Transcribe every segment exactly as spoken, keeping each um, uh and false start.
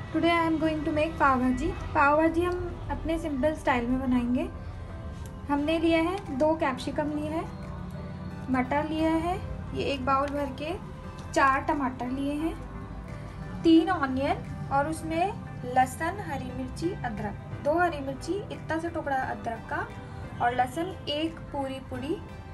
Today I am going to make pav bhaji. Pav भाजी हम अपने सिंपल स्टाइल में बनाएंगे। हमने लिया है दो कैप्सिकम लिया है, मटर लिया है ये एक बाउल भर के, चार टमाटर लिए हैं, तीन ऑनियन और उसमें लहसुन, हरी मिर्ची, अदरक, दो हरी मिर्ची, इतना सा टुकड़ा अदरक का और लहसुन एक पूरी पूरी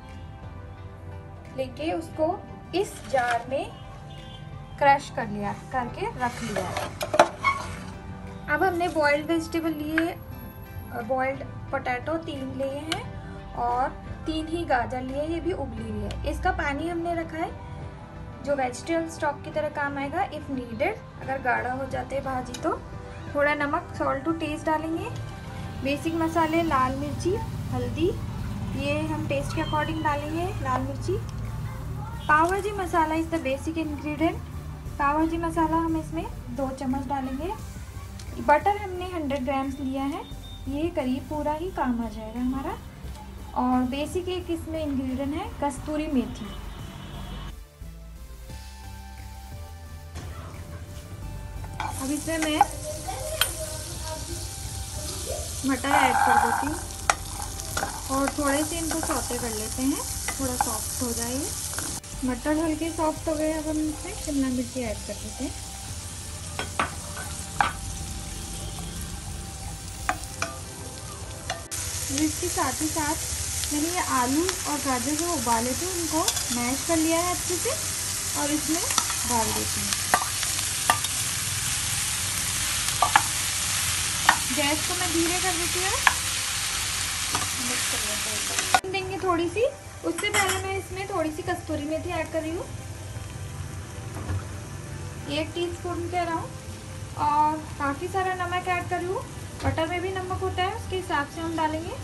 लेके उसको इस जार में क्रश कर लिया करके रख लिया है। अब हमने बॉइल्ड वेजिटेबल लिए, बॉइल्ड पोटैटो तीन लिए हैं और तीन ही गाजर लिए, ये भी उबली हुई है। इसका पानी हमने रखा है जो वेजिटेबल स्टॉक की तरह काम आएगा इफ़ नीडेड, अगर गाढ़ा हो जाते हैं भाजी तो। थोड़ा नमक, सॉल्ट टू टेस्ट डालेंगे। बेसिक मसाले लाल मिर्ची, हल्दी, ये हम टेस्ट के अकॉर्डिंग डालेंगे लाल मिर्ची। Pav bhaji masala is the basic ingredient. Pav bhaji मसाला हम इसमें दो चम्मच डालेंगे। बटर हमने हंड्रेड ग्राम्स लिया है, ये करीब पूरा ही काम आ जाएगा हमारा। और बेसिक एक इसमें इंग्रेडिएंट है कस्तूरी मेथी। अब इसमें मैं मटर ऐड कर देती हूँ और थोड़े से इनको सौते कर लेते हैं, थोड़ा सॉफ्ट हो जाएगा। मटर हल्के सॉफ्ट हो गए। अब हम इसमें शिमला मिर्ची ऐड कर देते हैं। इसके साथ ही साथ मैंने ये आलू और गाजर जो उबाले थे उनको मैश कर लिया है अच्छे से और इसमें डाल देती हूँ। गैस को मैं धीरे कर देती हूँ, मिक्स कर लेते हैं। देंगे थोड़ी सी, उससे पहले मैं इसमें थोड़ी सी कस्तूरी मेथी ऐड कर रही हूँ, एक टीस्पून कह रहा हूँ, और काफ़ी सारा नमक ऐड कर रही हूँ। बटर में भी नमक होता है, उसके हिसाब से हम डालेंगे।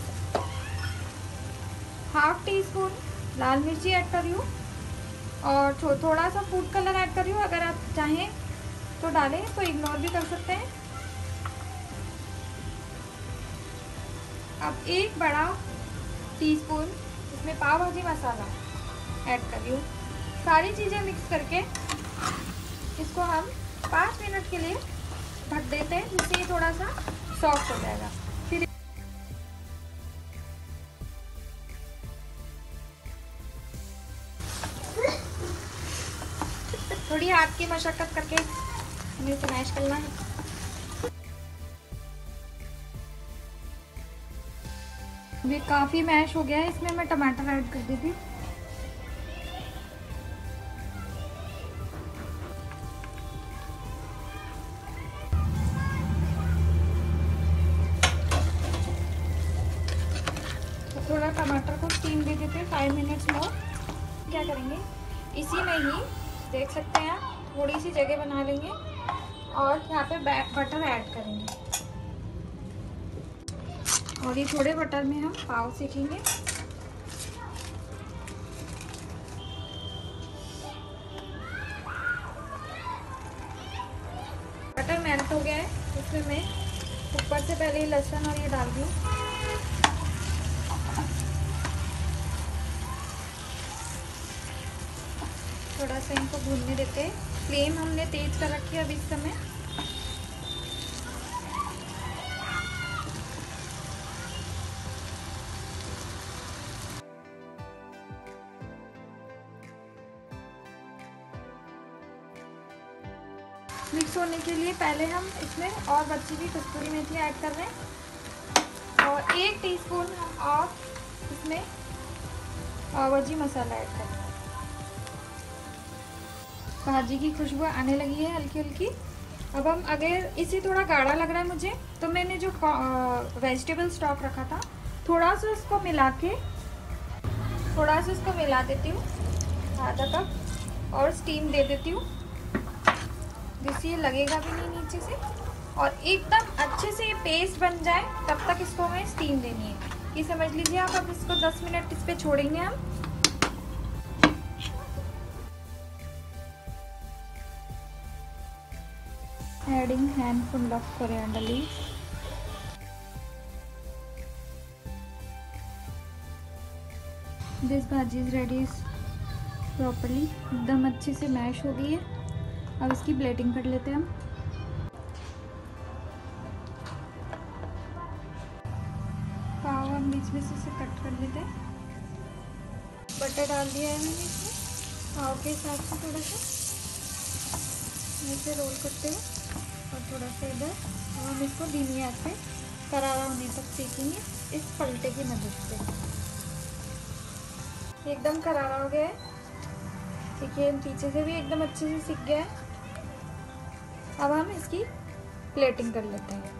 हाफ टी स्पून लाल मिर्ची ऐड कर रही हूँ और थो, थोड़ा सा फूड कलर ऐड कर रही हूँ। अगर आप चाहें तो डालें, तो इग्नोर भी कर सकते हैं। अब एक बड़ा टीस्पून इसमें पाव भाजी मसाला ऐड कर रही हूँ। सारी चीज़ें मिक्स करके इसको हम पाँच मिनट के लिए ढक देते हैं, जिससे ये थोड़ा सा सॉफ्ट हो जाएगा। फिर थोड़ी हाथ की मशक्कत करके हमें इसे मैश करना है। ये काफ़ी मैश हो गया है, इसमें मैं टमाटर ऐड कर देती। तो थोड़ा टमाटर को स्टीम दे देते फाइव मिनट्स मोर। क्या करेंगे, इसी में ही देख सकते हैं आप, थोड़ी सी जगह बना लेंगे और यहाँ पे बटर ऐड करेंगे और ये थोड़े बटर में हम पाव सेकेंगे। बटर मेल्ट हो गया है, इसमें मैं ऊपर से पहले लहसुन और ये डाल दूँ। थोड़ा सा इनको भूनने देते हैं। फ्लेम हमने तेज कर रखी है अभी इस समय। मिक्स होने के लिए पहले हम इसमें और बची हुई कस्तूरी मेथी ऐड कर रहे हैं और एक टीस्पून हम और इसमें पाव भाजी मसाला ऐड कर रहे हैं। भाजी की खुशबू आने लगी है हल्की हल्की। अब हम, अगर इसे थोड़ा गाढ़ा लग रहा है मुझे, तो मैंने जो वेजिटेबल स्टॉक रखा था थोड़ा सा उसको मिला के थोड़ा सा उसको मिला देती हूँ आधा कप और स्टीम दे देती हूँ, जिससे ये लगेगा भी नहीं नीचे से और एकदम अच्छे से ये पेस्ट बन जाए तब तक इसको हमें स्टीम देनी है। ये समझ लीजिए आप। अब इसको दस मिनट इस पे छोड़ेंगे हम। Adding handful of coriander leaves. This bhaji is ready properly. एकदम अच्छे से मैश हो गई है। अब इसकी प्लेटिंग कर लेते हैं हम। बीच में से इसे कट कर लेते हैं। बटर डाल दिया है मैंने इसमें पाव के हिसाब से, थोड़ा सा ऐसे रोल करते हैं और थोड़ा सा इधर। और हम इसको धीमी आंच पे करारा होने तक सेकेंगे इस पलटे की मदद से। एकदम करारा हो गया है, देखिए पीछे से भी एकदम अच्छे से सिक गया है। अब हम इसकी प्लेटिंग कर लेते हैं।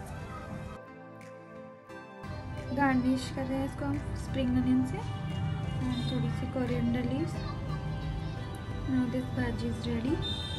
गार्निश कर रहे हैं इसको हम स्प्रिंग अनियन से और थोड़ी सी coriander leaves. Now this bhaji is ready.